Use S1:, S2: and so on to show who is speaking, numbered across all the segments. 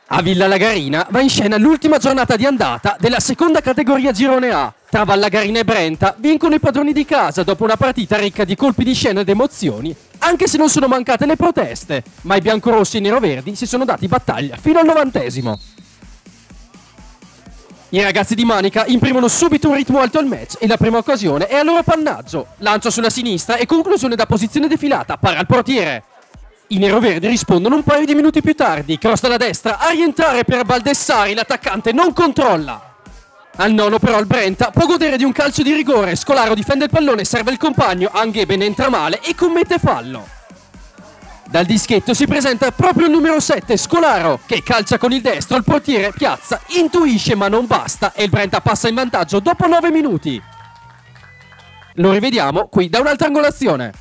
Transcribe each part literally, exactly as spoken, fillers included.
S1: A Villa Lagarina va in scena l'ultima giornata di andata della seconda categoria Girone A. Tra Vallagarina e Brenta vincono i padroni di casa dopo una partita ricca di colpi di scena ed emozioni, anche se non sono mancate le proteste, ma i biancorossi e i neroverdi si sono dati battaglia fino al novantesimo. I ragazzi di Manica imprimono subito un ritmo alto al match e la prima occasione è a loro appannaggio. Lancio sulla sinistra e conclusione da posizione defilata, para al portiere. I neroverdi rispondono un paio di minuti più tardi, cross dalla destra, a rientrare per Baldessari, l'attaccante non controlla. Al nono però il Brenta può godere di un calcio di rigore, Scolaro difende il pallone, serve il compagno, Angheben entra male e commette fallo. Dal dischetto si presenta proprio il numero sette, Scolaro, che calcia con il destro, il portiere piazza, intuisce ma non basta e il Brenta passa in vantaggio dopo nove minuti. Lo rivediamo qui da un'altra angolazione.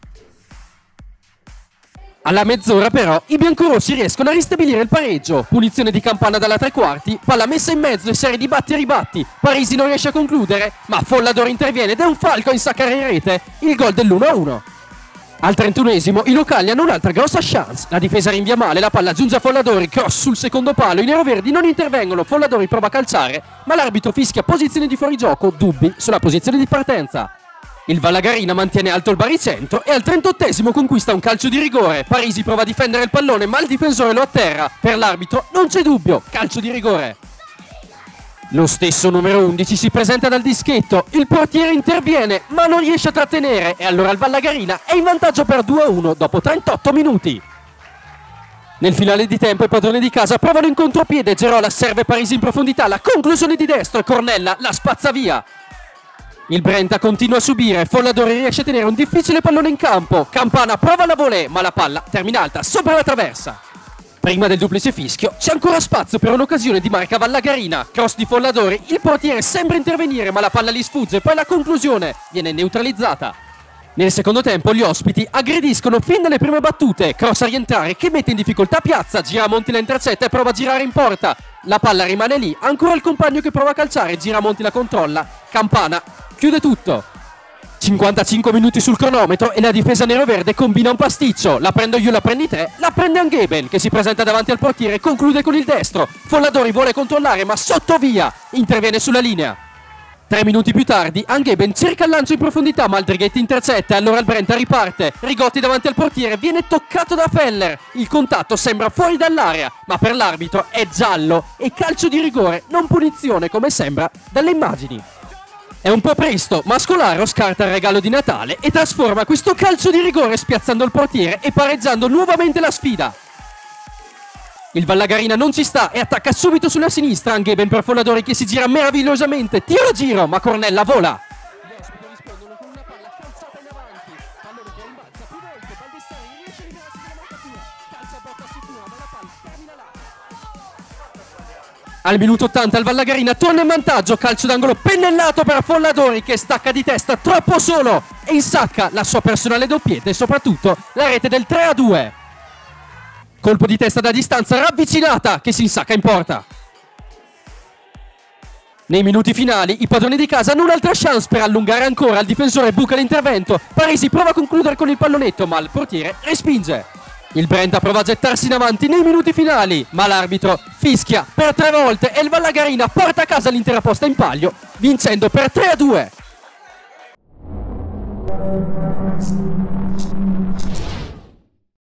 S1: Alla mezz'ora però i biancorossi riescono a ristabilire il pareggio, punizione di Campana dalla tre quarti, palla messa in mezzo e serie di batti e ribatti, Parisi non riesce a concludere, ma Folladori interviene ed è un falco a insaccare in rete, il gol dell'uno a uno. Al trentunesimo i locali hanno un'altra grossa chance, la difesa rinvia male, la palla giunge a Folladori, cross sul secondo palo, i neroverdi non intervengono, Folladori prova a calciare, ma l'arbitro fischia posizione di fuorigioco, dubbi sulla posizione di partenza. Il Vallagarina mantiene alto il baricentro e al trentottesimo conquista un calcio di rigore. Parisi prova a difendere il pallone ma il difensore lo atterra. Per l'arbitro non c'è dubbio, calcio di rigore. Lo stesso numero undici si presenta dal dischetto, il portiere interviene ma non riesce a trattenere e allora il Vallagarina è in vantaggio per due a uno dopo trentotto minuti. Nel finale di tempo i padroni di casa provano in contropiede, Gerola serve Parisi in profondità, la conclusione di destro e Cornella la spazza via. Il Brenta continua a subire, Folladori riesce a tenere un difficile pallone in campo, Campana prova la volée ma la palla termina alta sopra la traversa. Prima del duplice fischio c'è ancora spazio per un'occasione di marca Vallagarina, cross di Folladori, il portiere sembra intervenire ma la palla gli sfugge, poi la conclusione viene neutralizzata. Nel secondo tempo gli ospiti aggrediscono fin dalle prime battute, cross a rientrare che mette in difficoltà Piazza, Giramonti la intercetta e prova a girare in porta, la palla rimane lì, ancora il compagno che prova a calciare, Giramonti la controlla, Campana chiude tutto. cinquantacinque minuti sul cronometro e la difesa neroverde combina un pasticcio. La prendo io, la prendi te, la prende Angheben che si presenta davanti al portiere e conclude con il destro. Folladori vuole controllare ma sotto via, interviene sulla linea. Tre minuti più tardi Angheben cerca il lancio in profondità ma Aldrighetti intercetta e allora il Brenta riparte. Rigotti davanti al portiere, viene toccato da Feller. Il contatto sembra fuori dall'area ma per l'arbitro è giallo e calcio di rigore, non punizione come sembra dalle immagini. È un po' presto, ma Scolaro scarta il regalo di Natale e trasforma questo calcio di rigore spiazzando il portiere e pareggiando nuovamente la sfida. Il Vallagarina non ci sta e attacca subito sulla sinistra, Angheben per Folladori che si gira meravigliosamente, tiro a giro, ma Cornella vola. Gli ospiti rispondono con una palla calciata in avanti, pallone che rimbalza più volte, Baldessari riesce a liberarsi dalla marcatura, calcia a porta sicura, ma la palla termina là. Al minuto ottanta il Vallagarina torna in vantaggio, calcio d'angolo pennellato per Folladori che stacca di testa troppo solo e insacca la sua personale doppietta e soprattutto la rete del tre a due. Colpo di testa da distanza ravvicinata che si insacca in porta. Nei minuti finali i padroni di casa hanno un'altra chance per allungare ancora, il difensore buca l'intervento, Parisi prova a concludere con il pallonetto ma il portiere respinge. Il Brenta prova a gettarsi in avanti nei minuti finali, ma l'arbitro fischia per tre volte e il Vallagarina porta a casa l'intera posta in palio, vincendo per tre a due.